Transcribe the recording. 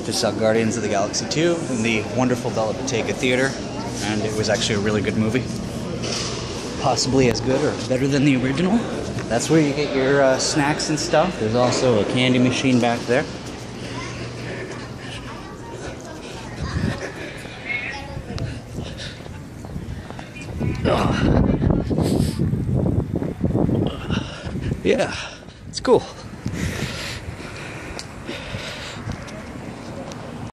Just saw Guardians of the Galaxy 2 in the wonderful Botega Theater, and it was actually a really good movie. Possibly as good or better than the original. That's where you get your snacks and stuff. There's also a candy machine back there. Yeah, it's cool.